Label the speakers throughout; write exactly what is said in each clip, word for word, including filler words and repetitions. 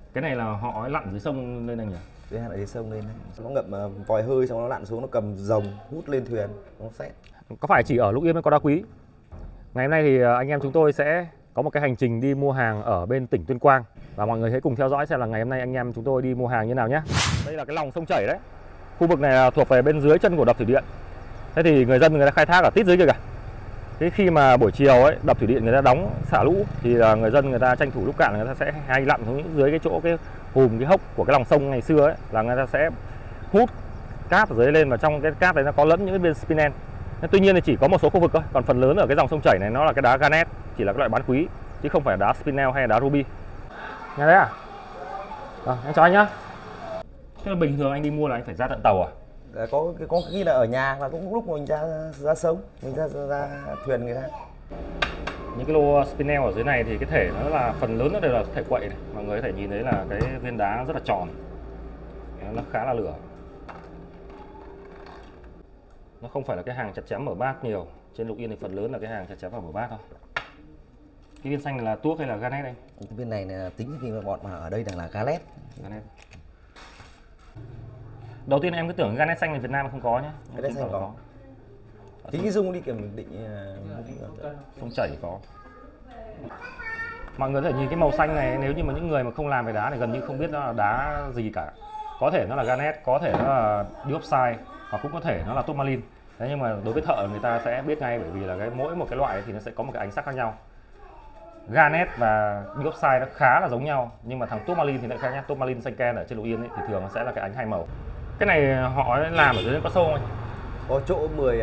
Speaker 1: Cái này là họ lặn dưới sông lên anh nhỉ?
Speaker 2: Dưới hẳn ở dưới sông lên đấy. Nó ngậm uh, vòi hơi xong nó lặn xuống, nó cầm rồng hút lên thuyền, nó xét.
Speaker 1: Có phải chỉ ở Lục Yên mới có đá quý? Ngày hôm nay thì anh em chúng tôi sẽ có một cái hành trình đi mua hàng ở bên tỉnh Tuyên Quang. Và mọi người hãy cùng theo dõi xem là ngày hôm nay anh em chúng tôi đi mua hàng như nào nhé. Đây là cái lòng sông chảy đấy. Khu vực này là thuộc về bên dưới chân của đập thủy điện. Thế thì người dân người ta khai thác ở tít dưới kìa kìa. Thế khi mà buổi chiều ấy, đập thủy điện người ta đóng xả lũ thì là người dân người ta tranh thủ lúc cạn người ta sẽ hay lặn xuống dưới cái chỗ cái hùm cái hốc của cái lòng sông ngày xưa ấy, là người ta sẽ hút cát ở dưới lên, và trong cái cát đấy nó có lẫn những cái viên spinel. Tuy nhiên thì chỉ có một số khu vực thôi, còn phần lớn ở cái dòng sông chảy này nó là cái đá garnet, chỉ là cái loại bán quý chứ không phải đá spinel hay đá ruby. Nghe đấy à? À, em chào anh nhá. Thế là bình thường anh đi mua là anh phải ra tận tàu à?
Speaker 2: Có có khi là ở nhà và cũng lúc mình ra ra sông, mình ra ra thuyền người ta.
Speaker 1: Những cái lô spinel ở dưới này thì cái thể nó là phần lớn nó đều là thể quậy này. Mọi người có thể nhìn thấy là cái viên đá rất là tròn, nó khá là lửa. Nó không phải là cái hàng chặt chém mở bát nhiều. Trên Lục Yên thì phần lớn là cái hàng chặt chém vào mở bát thôi. Cái viên xanh này là tuốc hay là garnet đây?
Speaker 2: Cái viên này là tính khi mà bọn mà ở đây đang là garnet.
Speaker 1: Garnet. Đầu tiên em cứ tưởng garnet xanh ở Việt Nam không có nhá.
Speaker 2: Garnet xanh có. Chính cái dung đi kiểm định uh,
Speaker 1: sông chảy có. Mọi người có thể nhìn cái màu xanh này, nếu như mà những người mà không làm về đá thì gần như không biết nó là đá gì cả. Có thể nó là garnet, có thể nó là diopside, hoặc cũng có thể nó là tourmaline. Thế nhưng mà đối với thợ người ta sẽ biết ngay, bởi vì là cái mỗi một cái loại thì nó sẽ có một cái ánh sắc khác nhau. Garnet và diopside nó khá là giống nhau, nhưng mà thằng tourmaline thì lại khác nhá. Tourmaline xanh ken ở trên Lục Yên ấy, thì thường nó sẽ là cái ánh hai màu. Cái này họ làm ở dưới có sâu không anh?
Speaker 2: Có chỗ mười,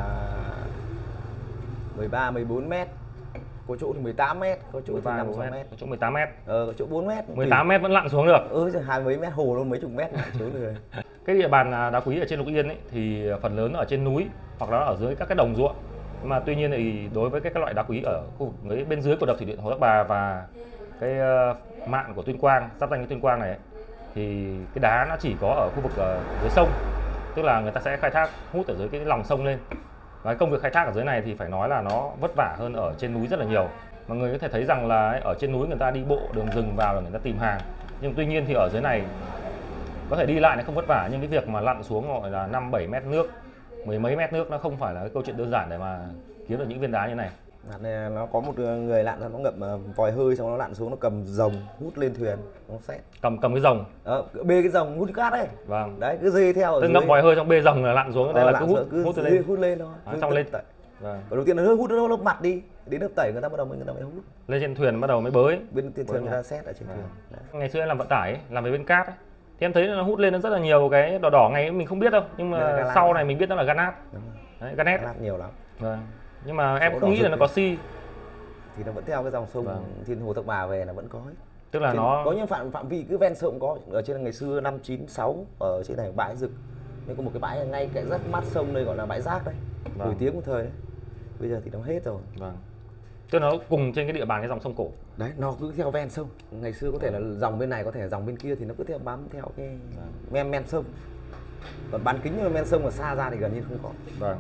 Speaker 2: mười ba, mười bốn mét, có chỗ thì mười tám mét, có chỗ thì năm sáu mét,
Speaker 1: có chỗ mười tám mét.
Speaker 2: Ờ, có chỗ bốn mét.
Speaker 1: mười tám mét vẫn lặn xuống được.
Speaker 2: Ừ, hai mấy mét hồ luôn, mấy chục mét lặn xuống được.
Speaker 1: Cái địa bàn đá quý ở trên Lục Yên ấy thì phần lớn ở trên núi hoặc là ở dưới các cái đồng ruộng. Nhưng mà tuy nhiên thì đối với các loại đá quý ở khu vực bên dưới của đập thủy điện Hồ Thác Bà và cái mạn của Tuyên Quang, giáp danh với Tuyên Quang này ấy, thì cái đá nó chỉ có ở khu vực dưới sông, tức là người ta sẽ khai thác hút ở dưới cái lòng sông lên. Và cái công việc khai thác ở dưới này thì phải nói là nó vất vả hơn ở trên núi rất là nhiều. Mọi người có thể thấy rằng là ở trên núi người ta đi bộ đường rừng vào là người ta tìm hàng, nhưng tuy nhiên thì ở dưới này có thể đi lại nó không vất vả, nhưng cái việc mà lặn xuống gọi là năm bảy mét nước, mười mấy mét nước nó không phải là cái câu chuyện đơn giản để mà kiếm được những viên đá như này.
Speaker 2: Này nó có một người lặn nó ngậm vòi hơi xong nó lặn xuống, nó cầm rồng hút lên thuyền, nó xét.
Speaker 1: Cầm cầm cái rồng.
Speaker 2: Ờ, bê cái rồng hút cát đấy.
Speaker 1: Vâng.
Speaker 2: Đấy, cứ dê theo.
Speaker 1: Tức ngậm vòi hơi trong bê rồng là lặn xuống, đây
Speaker 2: ờ,
Speaker 1: là cứ hút
Speaker 2: cứ
Speaker 1: hút
Speaker 2: lên hút lên thôi.
Speaker 1: À, xong lên.
Speaker 2: Vâng. Đầu tiên nó hút nó lớp mặt đi, đến lớp tẩy người ta bắt đầu người ta mới hút.
Speaker 1: Lên trên thuyền bắt đầu mới bới.
Speaker 2: Bên trên thuyền người ta xét ở trên thuyền.
Speaker 1: Đấy. Ngày xưa em làm vận tải ấy, làm về bên cát ấy, thì em thấy nó hút lên nó rất là nhiều cái đỏ đỏ, ngày mình không biết đâu, nhưng mà sau này mình biết nó là garnet. Đấy, garnet.
Speaker 2: Garnet nhiều lắm.
Speaker 1: Vâng. Nhưng mà em cũng không nghĩ là nó có xi.
Speaker 2: Thì nó vẫn theo cái dòng sông vâng. Thiên Hồ Thác Bà về là vẫn có ấy.
Speaker 1: Tức là
Speaker 2: trên,
Speaker 1: nó
Speaker 2: có những phạm phạm vi cứ ven sông có. Ở trên ngày xưa năm chín sáu ở trên này bãi rực, nhưng có một cái bãi ngay cái rất mát sông đây gọi là bãi rác đấy, vâng. Nổi tiếng một thời đấy. Bây giờ thì nó hết rồi.
Speaker 1: Vâng. Tức nó cùng trên cái địa bàn cái dòng sông Cổ.
Speaker 2: Đấy, nó cứ theo ven sông. Ngày xưa có thể là dòng bên này, có thể là dòng bên kia, thì nó cứ theo bám theo cái vâng. men men sông. Còn bán kính nhưng men sông mà xa ra thì gần như không có.
Speaker 1: Vâng.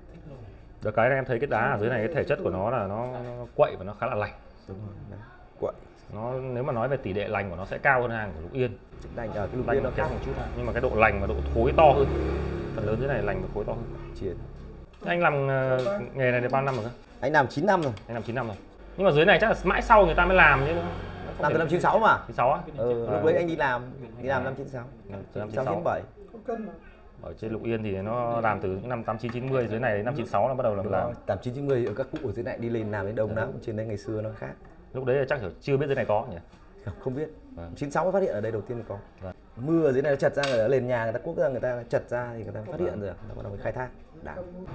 Speaker 1: Được cái em thấy cái đá ở dưới này cái thể chất của nó là nó, nó quậy và nó khá là lành.
Speaker 2: Đúng rồi. Đấy. Quậy.
Speaker 1: Nó nếu mà nói về tỷ lệ lành của nó sẽ cao hơn hàng của Lục Yên.
Speaker 2: Lành ở cái Lục Yên nó khác
Speaker 1: một chút thôi, nhưng mà cái độ lành và độ thối to hơn. Phần lớn dưới này lành và thối to hơn.
Speaker 2: Chiến.
Speaker 1: Anh làm uh, nghề này được bao năm rồi cơ?
Speaker 2: Anh làm chín năm rồi.
Speaker 1: Anh làm chín năm rồi. Nhưng mà dưới này chắc là mãi sau người ta mới làm chứ.
Speaker 2: Làm từ năm chín sáu mà.
Speaker 1: chín sáu á?
Speaker 2: Ừ, lúc đấy anh đi làm, đi làm năm chín sáu.
Speaker 1: Năm chín sáu.
Speaker 2: bảy.
Speaker 1: Ở trên Lục Yên thì nó làm từ những năm tám chín chín mươi, dưới này đến năm chín sáu nó bắt đầu làm. làm.
Speaker 2: tám chín chín mươi ở các cụ ở dưới này đi lên làm đến đông lắm, trên đây ngày xưa nó khác.
Speaker 1: Lúc đấy chắc chưa biết dưới này có nhỉ?
Speaker 2: Không biết. Vâng. chín sáu mới phát hiện ở đây đầu tiên có. Vâng. Mưa ở dưới này nó chật ra, người ta lên nhà người ta cuốc ra, người ta chật ra thì người ta phát hiện vâng. Rồi, nó bắt đầu mới khai thác. Đã.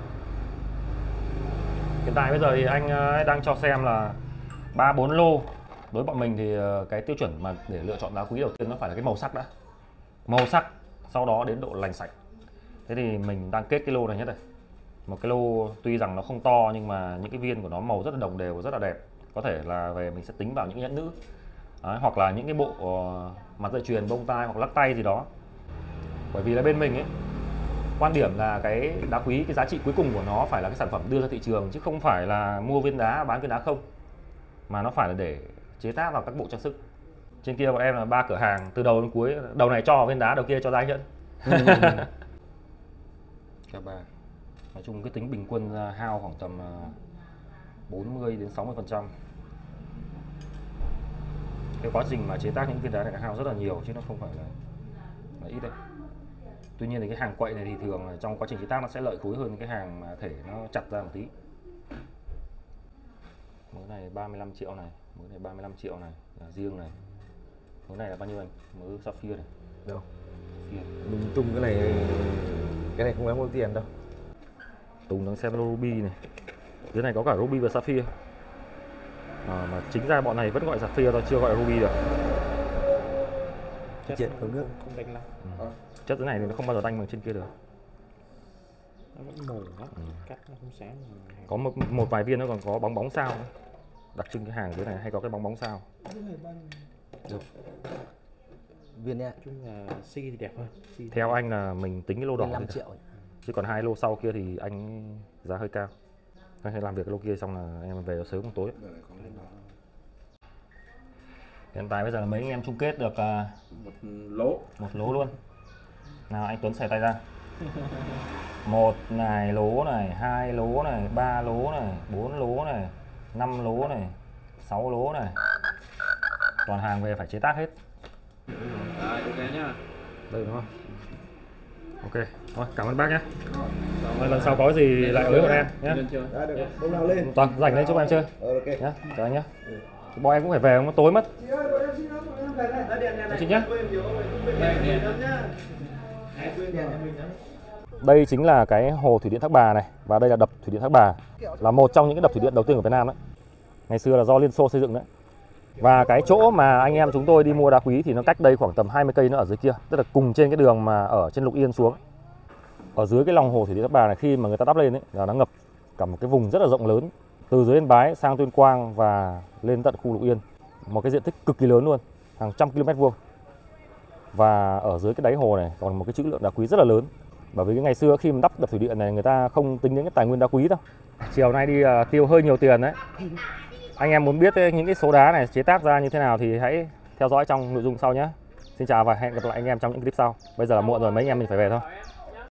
Speaker 1: Hiện tại bây giờ thì anh đang cho xem là ba bốn lô. Đối với bọn mình thì cái tiêu chuẩn mà để lựa chọn đá quý đầu tiên nó phải là cái màu sắc đã. Màu sắc, sau đó đến độ lành sạch. Thế thì mình đang kết cái lô này nhất đây. Một cái lô tuy rằng nó không to nhưng mà những cái viên của nó màu rất là đồng đều, rất là đẹp. Có thể là về mình sẽ tính vào những nhẫn nữ. Đấy, hoặc là những cái bộ uh, mặt dây chuyền, bông tai hoặc lắc tay gì đó. Bởi vì là bên mình ấy, quan điểm là cái đá quý, cái giá trị cuối cùng của nó phải là cái sản phẩm đưa ra thị trường, chứ không phải là mua viên đá bán viên đá không, mà nó phải là để chế tác vào các bộ trang sức. Trên kia bọn em là ba cửa hàng từ đầu đến cuối, đầu này cho vào viên đá, đầu kia cho ra nhẫn. Cả ba. Nói chung cái tính bình quân ra hao khoảng tầm bốn mươi đến sáu mươi phần trăm. Cái quá trình mà chế tác những viên đá này hao rất là nhiều chứ nó không phải là, là ít đâu. Tuy nhiên thì cái hàng quậy này thì thường là trong quá trình chế tác nó sẽ lợi khối hơn cái hàng mà thể nó chặt ra một tí. Mớ này ba mươi lăm triệu này, mớ này ba mươi lăm triệu này là riêng này. Mớ này là bao nhiêu anh? Mớ sapphire này.
Speaker 2: Đâu?
Speaker 1: Sapphire.
Speaker 2: Mình tung cái này, cái này không đáng bao tiền đâu.
Speaker 1: Tùng đang xem ruby này. Dưới này có cả ruby và sapphire. À, mà chính ra bọn này vẫn gọi sapphire thôi, chưa gọi ruby được.
Speaker 2: Chất Chết không nước
Speaker 3: không đánh lắm.
Speaker 1: Ừ. Chất thế này thì nó không bao giờ đanh bằng trên kia được.
Speaker 3: Nó vẫn màu lắm,
Speaker 1: Ừ.
Speaker 3: cắt nó không sáng.
Speaker 1: Có một, một vài viên nó còn có bóng bóng sao nữa. Đặc trưng cái hàng dưới này hay có cái bóng bóng sao.
Speaker 2: Được. Viên nhé.
Speaker 3: Nói chung là xi thì đẹp hơn. Si
Speaker 1: Theo anh là mình tính cái lô đỏ
Speaker 2: năm
Speaker 1: thôi.
Speaker 2: triệu.
Speaker 1: Chứ còn hai lô sau kia thì anh giá hơi cao. Anh hãy làm việc cái lô kia xong là em về sớm một tối. Hiện tại bây giờ là mấy anh em chung kết được uh,
Speaker 3: một lỗ.
Speaker 1: một lố luôn. Nào anh Tuấn xòe tay ra. Một này lố này, hai lố này, ba lố này, bốn lố này, năm lố này, sáu lố này. Toàn hàng về phải chế tác hết.
Speaker 3: Rồi, ok nhá.
Speaker 1: Đây đúng không? Ok, thôi cảm ơn bác nhé. Rồi, lần sau có gì lại với bọn em nhé.
Speaker 2: Đã được, lúc nào lên.
Speaker 1: Toàn rảnh lên chúc em chơi.
Speaker 2: Ờ, ok.
Speaker 1: Nhá, chào anh nhé. Bọn em cũng phải về, không có tối mất. Chị nhé. Đây chính là cái hồ thủy điện Thác Bà này, và đây là đập thủy điện Thác Bà, là một trong những cái đập thủy điện đầu tiên của Việt Nam đấy. Ngày xưa là do Liên Xô xây dựng đấy. Và cái chỗ mà anh em chúng tôi đi mua đá quý thì nó cách đây khoảng tầm hai mươi cây nữa ở dưới kia, tức là cùng trên cái đường mà ở trên Lục Yên xuống. Ở dưới cái lòng hồ thủy điện Thác Bà này khi mà người ta đắp lên ấy là nó ngập cả một cái vùng rất là rộng lớn, từ dưới Yên Bái sang Tuyên Quang và lên tận khu Lục Yên, một cái diện tích cực kỳ lớn luôn, hàng trăm km vuông. Và ở dưới cái đáy hồ này còn một cái trữ lượng đá quý rất là lớn. Bởi vì cái ngày xưa khi mà đắp đập thủy điện này người ta không tính đến cái tài nguyên đá quý đâu. Chiều nay đi uh, tiêu hơi nhiều tiền đấy. Anh em muốn biết những cái số đá này chế tác ra như thế nào thì hãy theo dõi trong nội dung sau nhé. Xin chào và hẹn gặp lại anh em trong những clip sau. Bây giờ là muộn rồi, mấy anh em mình phải về thôi.